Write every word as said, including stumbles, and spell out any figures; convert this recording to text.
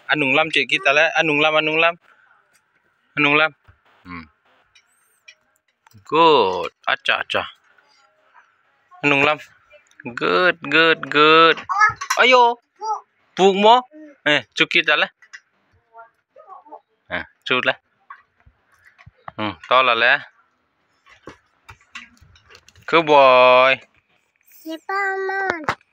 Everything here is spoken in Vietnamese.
anung lam cik kita lah, anung lam, anung lam, anung lam. Hmm. Good, acha acha. Anung lam, good, good, good. Ayo, puk mo, eh, cuk kita lah. À, chút lên. Ừ, to là lẽ. Good boy.